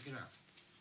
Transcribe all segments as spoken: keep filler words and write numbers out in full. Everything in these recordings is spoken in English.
it out.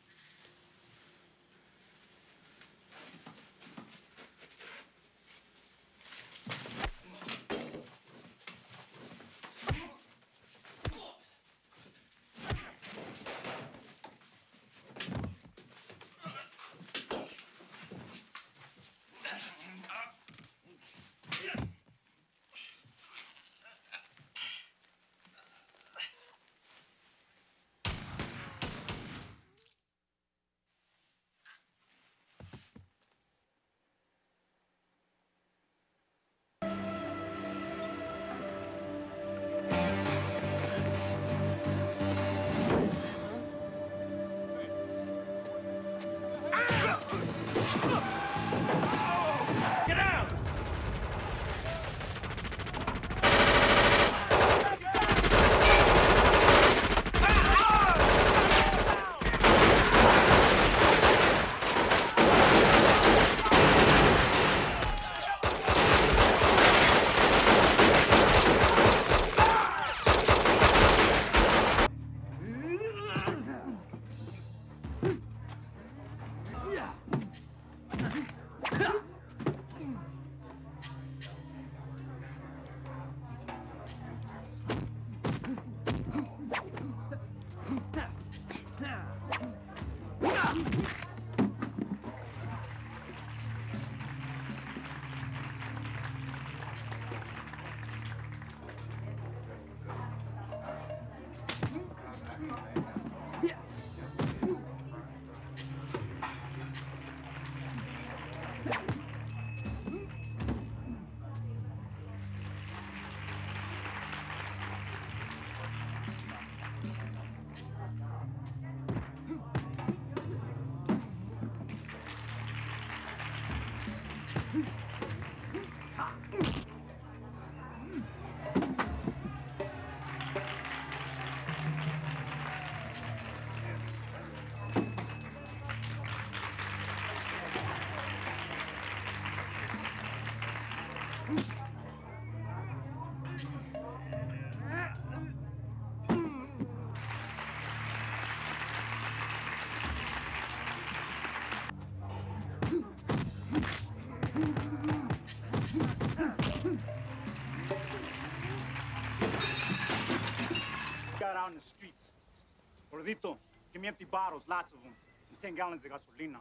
Out in the streets. Gordito, give me empty bottles, lots of them, and ten gallons of gasolina.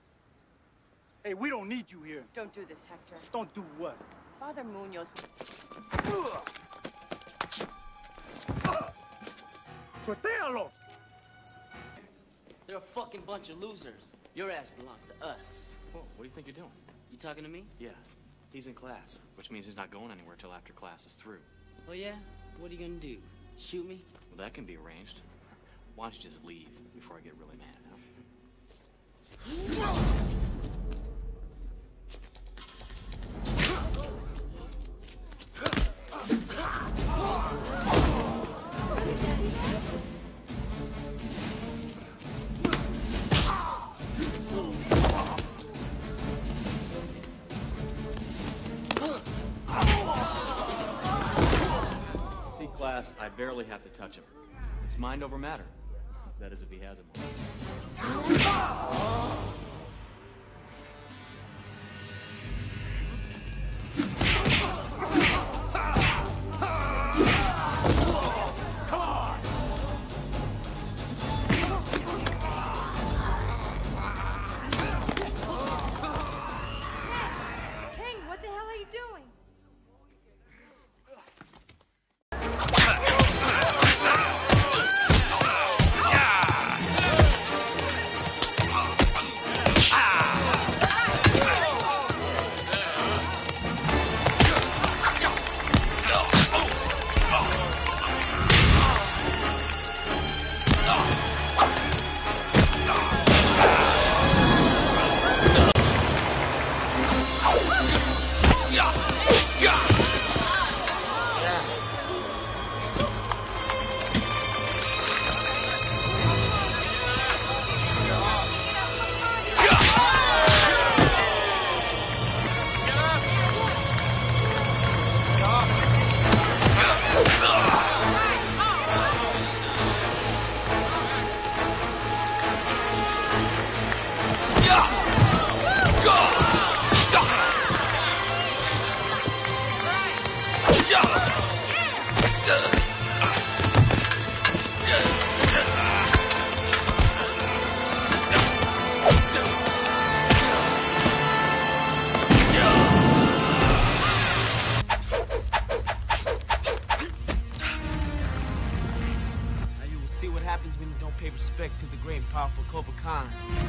Hey, we don't need you here. Don't do this, Hector. Don't do what? Father Munoz... Suéltalo! They're a fucking bunch of losers. Your ass belongs to us. Whoa, what do you think you're doing? You talking to me? Yeah, he's in class, which means he's not going anywhere till after class is through. Oh, yeah? What are you gonna do? Shoot me? Well, that can be arranged. Why don't you just leave before I get really mad, huh? See, class, I barely have to touch him. It's mind over matter. That is, if he has it more. See what happens when you don't pay respect to the great and powerful Cobra Khan.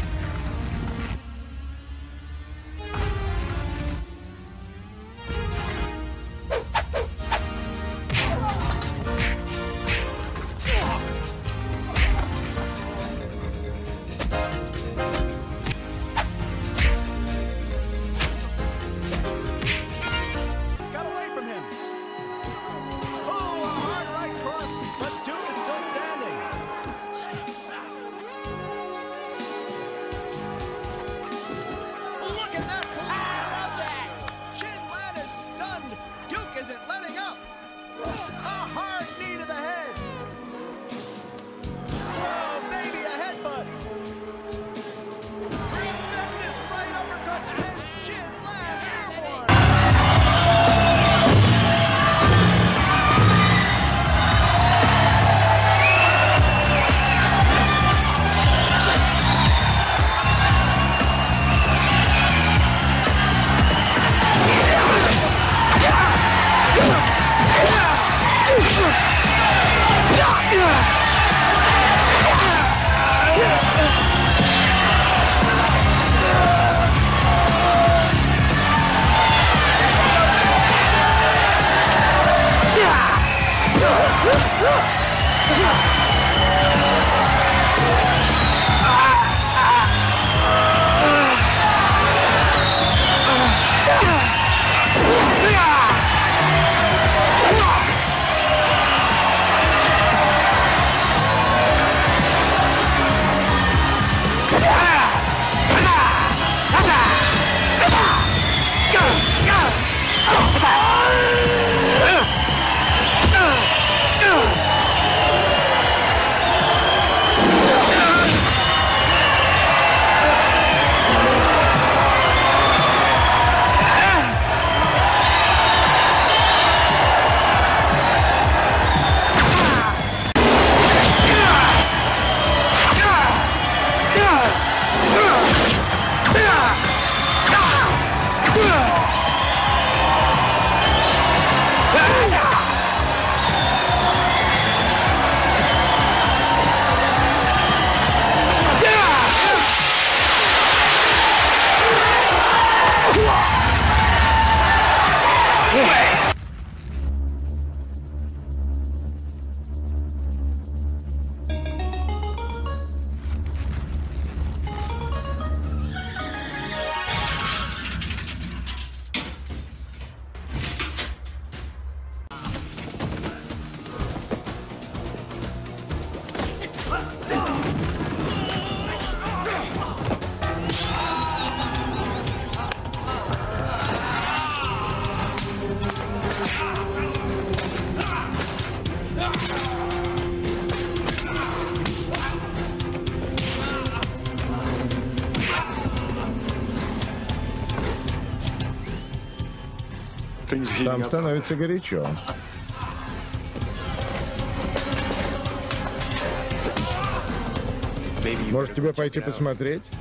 Там становится горячо. Может, тебе пойти посмотреть?